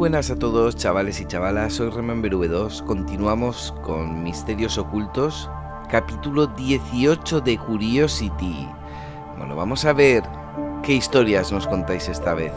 buenas a todos, chavales y chavalas, soy Remember V2, continuamos con Misterios Ocultos, capítulo 18 de Curiosity. Bueno, vamos a ver qué historias nos contáis esta vez.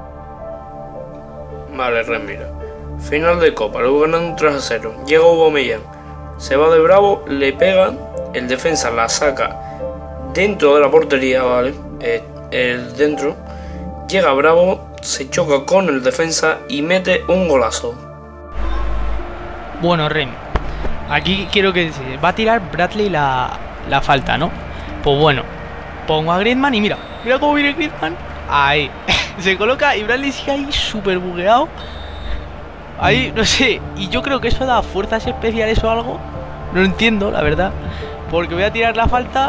Vale, Ren, mira. Final de Copa, luego ganando 3-0. Llega Aubameyang, se va de Bravo, le pega, el defensa la saca dentro de la portería, ¿vale? El dentro. Llega Bravo, se choca con el defensa y mete un golazo. Bueno, Ren, aquí quiero que se va a tirar Bradley la falta, ¿no? Pues bueno, pongo a Griezmann y mira cómo viene Griezmann. Ahí, se coloca y Bradley sigue ahí súper bugueado. Ahí, no sé, y yo creo que eso da fuerzas especiales o algo. No lo entiendo, la verdad. Porque voy a tirar la falta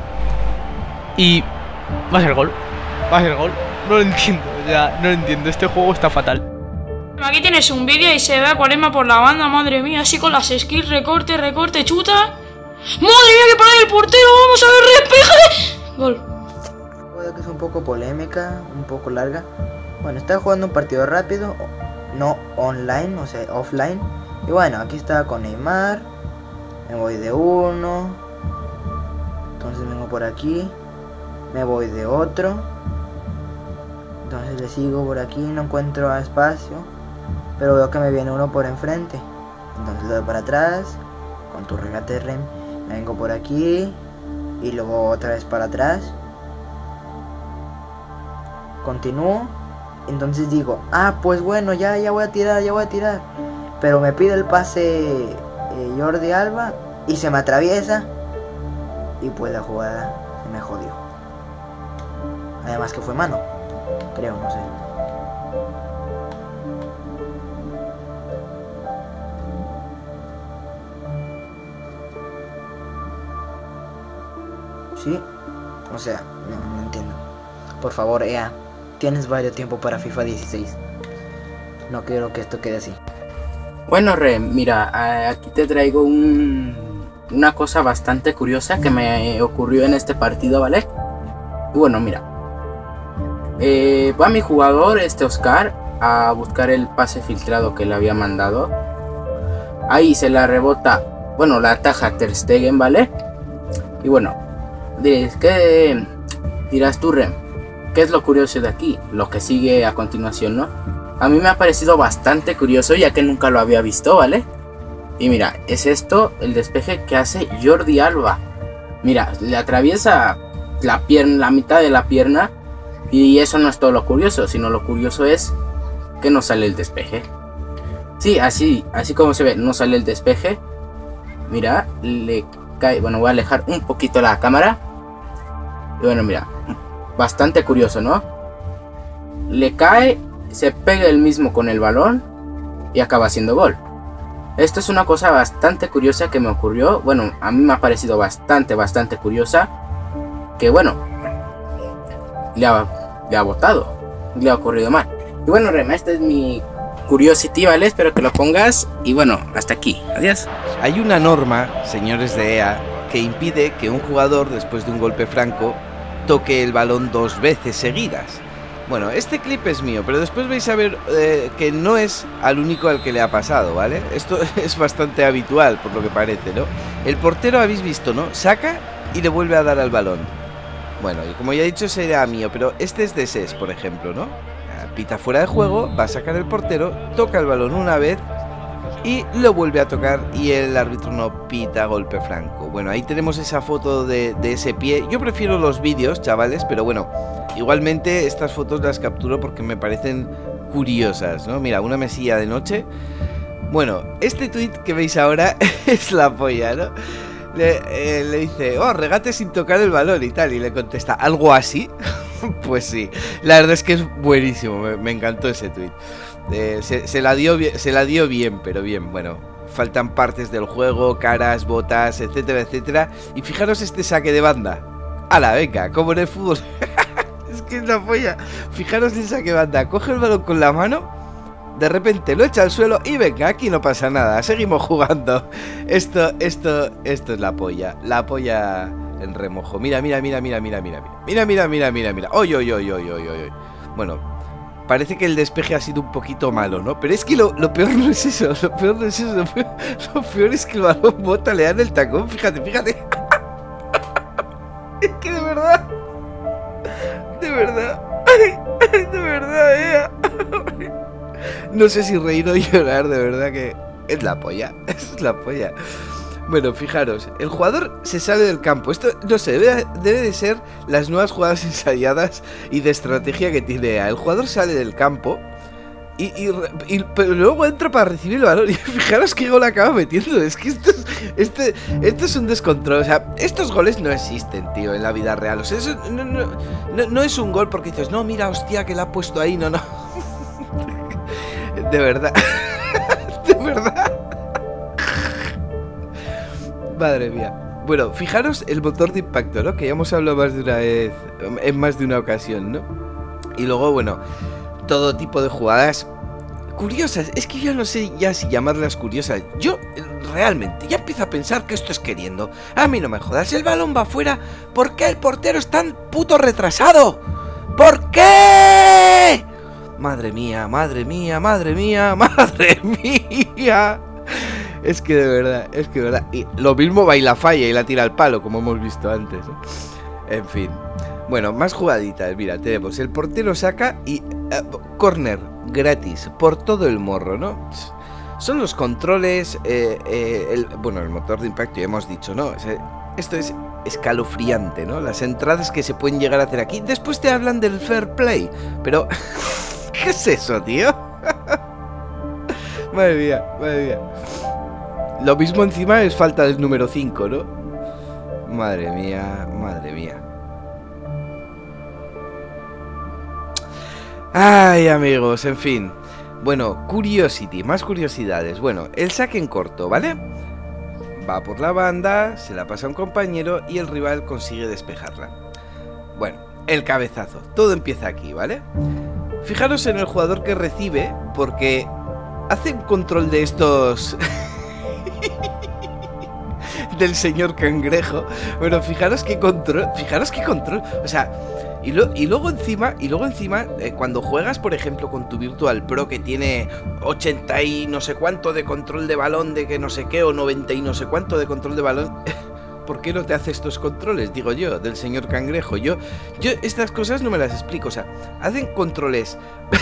y va a ser gol. Va a ser gol. No lo entiendo, o sea, no lo entiendo. Este juego está fatal. Aquí tienes un vídeo y se ve a Quaresma por la banda, madre mía, así con las skills, recorte, chuta. ¡Madre mía, que para el portero! ¡Vamos a ver, despeje! Gol. Puede que es un poco polémica, un poco larga. Bueno, está jugando un partido rápido, no online, o sea, offline. Y bueno, aquí está con Neymar. Me voy de uno. Entonces vengo por aquí. Me voy de otro. Entonces le sigo por aquí, no encuentro espacio, pero veo que me viene uno por enfrente. Entonces le doy para atrás, con tu regate Rem, me vengo por aquí y luego otra vez para atrás. Continúo, entonces digo, pues bueno, ya voy a tirar. Pero me pide el pase Jordi Alba y se me atraviesa y pues la jugada se me jodió. Además que fue mano. Creo, no sé. ¿Sí? O sea, no entiendo. Por favor, EA, tienes varios tiempo para FIFA 16. No quiero que esto quede así. Bueno, Ren, mira, aquí te traigo una cosa bastante curiosa que me ocurrió en este partido, ¿vale? Y bueno, mira. Va mi jugador, Oscar, a buscar el pase filtrado que le había mandado. Ahí se la rebota, bueno, la ataja Ter Stegen, ¿vale? Y bueno, ¿qué dirás tú, Rem? ¿Qué es lo curioso de aquí? Lo que sigue a continuación, ¿no? A mí me ha parecido bastante curioso, ya que nunca lo había visto, ¿vale? Y mira, es esto, el despeje que hace Jordi Alba. Mira, le atraviesa la pierna, la mitad de la pierna. Y eso no es todo lo curioso, sino lo curioso es que no sale el despeje. Sí, así como se ve, no sale el despeje. Mira, le cae, bueno, voy a alejar un poquito la cámara. Y bueno, mira, bastante curioso, ¿no? Le cae, se pega él mismo con el balón y acaba haciendo gol. Esto es una cosa bastante curiosa que me ocurrió. Bueno, a mí me ha parecido bastante curiosa. Que bueno, le ha botado, le ha ocurrido mal. Y bueno, Rem, esta es mi Curiosity, ¿vale? Espero que lo pongas. Y bueno, hasta aquí, adiós. Hay una norma, señores de EA, que impide que un jugador, después de un golpe franco, toque el balón 2 veces seguidas. Bueno, este clip es mío, pero después vais a ver que no es al único al que le ha pasado, ¿vale? Esto es bastante habitual, por lo que parece, ¿no? El portero, habéis visto, ¿no? Saca y le vuelve a dar al balón. Bueno, y como ya he dicho, será mío, pero este es de SES, por ejemplo, ¿no? Pita fuera de juego, va a sacar el portero, toca el balón una vez y lo vuelve a tocar y el árbitro no pita golpe franco. Bueno, ahí tenemos esa foto de ese pie. Yo prefiero los vídeos, chavales, pero bueno, igualmente estas fotos las capturo porque me parecen curiosas, ¿no? Mira, una mesilla de noche. Bueno, este tweet que veis ahora es la polla, ¿no? Le dice, regate sin tocar el balón y tal, y le contesta, ¿algo así? Pues sí, la verdad es que es buenísimo, me encantó ese tweet. Se la dio bien, pero bien. Bueno, faltan partes del juego, caras, botas, etcétera, etcétera. Y fijaros este saque de banda. ¡Hala, venga! Como en el fútbol. Es que es la polla. Fijaros el saque de banda, coge el balón con la mano, de repente lo echa al suelo y venga, aquí no pasa nada, seguimos jugando. Esto es la polla en remojo. Mira. Oy. Bueno, parece que el despeje ha sido un poquito malo, ¿no? Pero es que lo peor no es eso, lo peor no es eso, lo peor es que el balón bota, le dan el tacón, fíjate. Es que de verdad, no sé si reír o llorar, de verdad que es la polla, es la polla. Bueno, fijaros, el jugador se sale del campo. Esto, no sé, debe de ser las nuevas jugadas ensayadas y de estrategia que tiene EA. El jugador sale del campo pero luego entra para recibir el balón. Y fijaros qué gol acaba metiendo. Es que esto es un descontrol. O sea, estos goles no existen, tío, en la vida real. O sea, eso no es un gol porque dices, no, mira, hostia, que la ha puesto ahí. No. De verdad. De verdad. Madre mía. Bueno, fijaros el motor de impacto, ¿no? Que ya hemos hablado más de una vez, en más de una ocasión, ¿no? Y luego, bueno, todo tipo de jugadas curiosas. Es que yo no sé ya si llamarlas curiosas. Yo realmente ya empiezo a pensar que esto es queriendo. A mí no me jodas, el balón va afuera. ¿Por qué el portero es tan puto retrasado? ¿Por qué? Madre mía. Es que de verdad. Y lo mismo va y la falla y la tira al palo, como hemos visto antes, ¿no? En fin. Bueno, más jugaditas. Mira, tenemos el portero saca y córner gratis por todo el morro, ¿no? Son los controles, el motor de impacto, ya hemos dicho, ¿no? Esto es escalofriante, ¿no? Las entradas que se pueden llegar a hacer aquí. Después te hablan del fair play, pero ¿qué es eso, tío? Madre mía. Lo mismo encima es falta del número 5, ¿no? Madre mía. Ay, amigos, en fin. Bueno, más curiosidades. Bueno, el saque en corto, ¿vale? Va por la banda, se la pasa a un compañero y el rival consigue despejarla. Bueno, el cabezazo. Todo empieza aquí, ¿vale? Fijaros en el jugador que recibe, porque hace un control de estos... del señor cangrejo. Bueno, fijaros qué control. O sea, y luego encima, cuando juegas, por ejemplo, con tu Virtual Pro que tiene 80 y no sé cuánto de control de balón, de que no sé qué, o 90 y no sé cuánto de control de balón, ¿por qué no te hace estos controles? Digo yo, del señor cangrejo. Yo estas cosas no me las explico. O sea, hacen controles...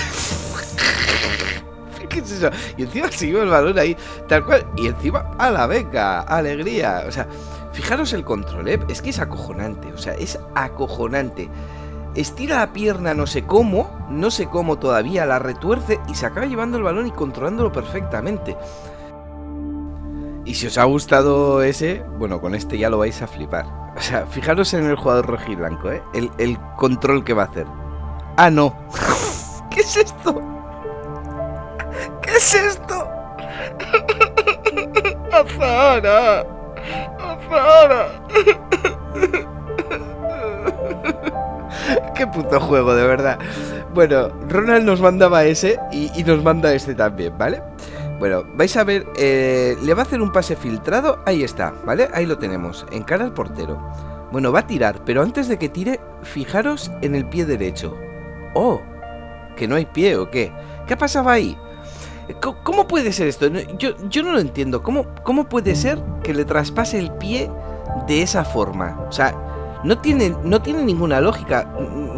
¿Qué es eso? Y encima sigue el balón ahí, tal cual. Y encima, ¡a la venga! ¡Alegría! O sea, fijaros el control, ¿eh? Es que es acojonante. O sea, es acojonante. Estira la pierna no sé cómo todavía, la retuerce y se acaba llevando el balón y controlándolo perfectamente. Y si os ha gustado ese, bueno, con este ya lo vais a flipar. O sea, fijaros en el jugador rojiblanco, ¿eh? El control que va a hacer. ¡Ah, no! ¿Qué es esto? ¿Qué es esto? ¡Azahara! ¡Qué puto juego, de verdad! Bueno, Ronald nos mandaba ese y nos manda este también, ¿vale? Bueno, vais a ver, le va a hacer un pase filtrado, ahí está, ¿vale? Ahí lo tenemos, encara al portero. Bueno, va a tirar, pero antes de que tire, fijaros en el pie derecho. ¡Oh! ¿Que no hay pie o qué? ¿Qué pasaba ahí? ¿Cómo puede ser esto? Yo no lo entiendo. ¿Cómo puede ser que le traspase el pie de esa forma? O sea, no tiene ninguna lógica.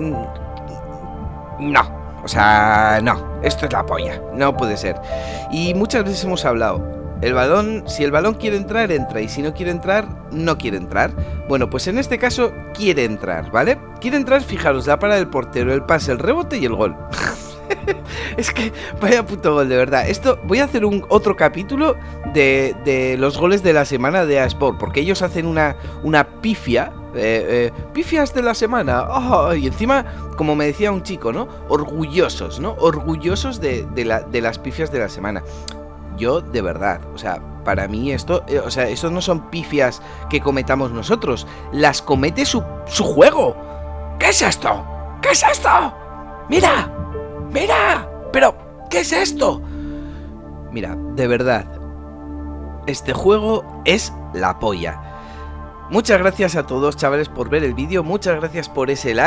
No. O sea, no. Esto es la polla. No puede ser. Y muchas veces hemos hablado. El balón, si el balón quiere entrar, entra. Y si no quiere entrar, no quiere entrar. Bueno, pues en este caso quiere entrar, ¿vale? Quiere entrar, fijaros, la parada del portero, el pase, el rebote y el gol. Es que vaya puto gol, de verdad. Esto, voy a hacer otro capítulo de los goles de la semana de EA Sport, porque ellos hacen una pifia, pifias de la semana. Oh, y encima, como me decía un chico, ¿no? Orgullosos, ¿no? Orgullosos de las pifias de la semana. Yo, de verdad, o sea, para mí esto, esto no son pifias que cometamos nosotros, las comete su juego. ¿Qué es esto? ¿Qué es esto? ¡Mira! ¿Pero qué es esto? Mira, de verdad, este juego es la polla. Muchas gracias a todos, chavales, por ver el vídeo. Muchas gracias por ese like.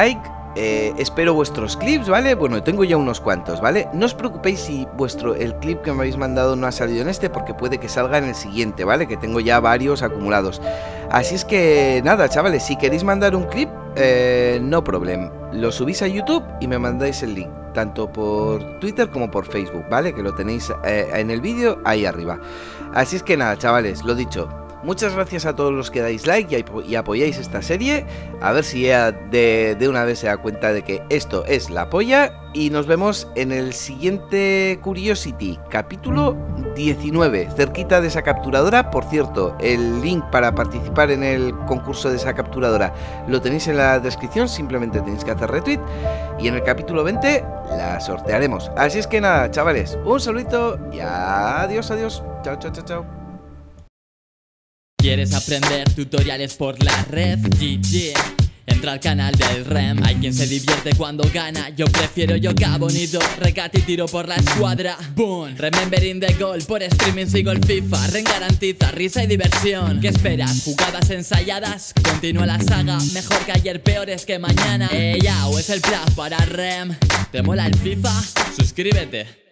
espero vuestros clips, ¿vale? Bueno, tengo ya unos cuantos, ¿vale? No os preocupéis si el clip que me habéis mandado no ha salido en este, porque puede que salga en el siguiente, ¿vale? Que tengo ya varios acumulados. Así es que nada, chavales, si queréis mandar un clip, no problem. Lo subís a YouTube y me mandáis el link, tanto por Twitter como por Facebook, ¿vale? Que lo tenéis en el vídeo ahí arriba. Así es que nada, chavales, lo dicho. Muchas gracias a todos los que dais like y apoyáis esta serie. A ver si ya de una vez se da cuenta de que esto es la polla. Y nos vemos en el siguiente Curiosity, capítulo 19, cerquita de esa capturadora. Por cierto, el link para participar en el concurso de esa capturadora lo tenéis en la descripción, simplemente tenéis que hacer retweet. Y en el capítulo 20 la sortearemos. Así es que nada, chavales, un saludito y adiós, adiós. Chao, chao, chao, chao. ¿Quieres aprender tutoriales por la red? GG. Entra al canal del REM. Hay quien se divierte cuando gana. Yo prefiero yoga bonito. Regate y tiro por la escuadra. Boom. Remembering the goal. Por streaming sigo el FIFA. REM garantiza risa y diversión. ¿Qué esperas? ¿Jugadas ensayadas? Continúa la saga. Mejor que ayer, peores que mañana. Yao, es el plan para REM. ¿Te mola el FIFA? Suscríbete.